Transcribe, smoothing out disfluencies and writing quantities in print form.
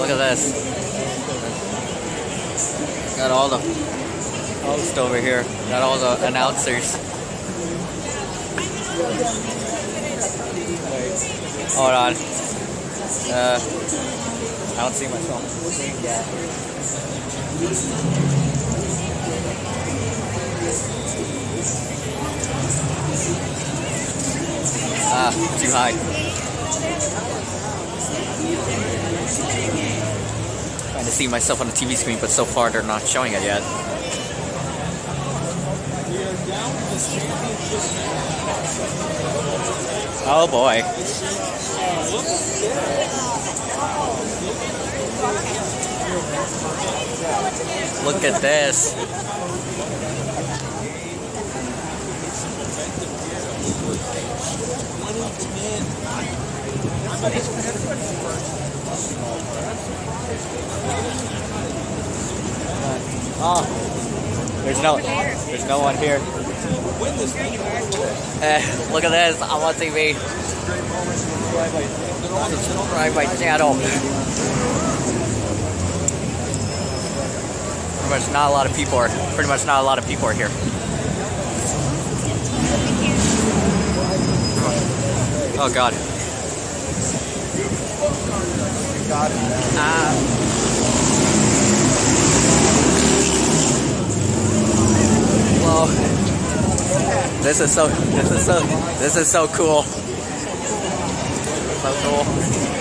Look at this. Got all the hosts over here. Got all the announcers. Hold on. I don't see myself on the screen yet. Too high. Trying to see myself on the TV screen, but so far they're not showing it yet. Oh boy. Look at this. Oh, there's no one here. Look at this. I'm on TV. Subscribe my channel. Pretty much not a lot of people are here. Oh God. Whoa. This is so cool. So cool.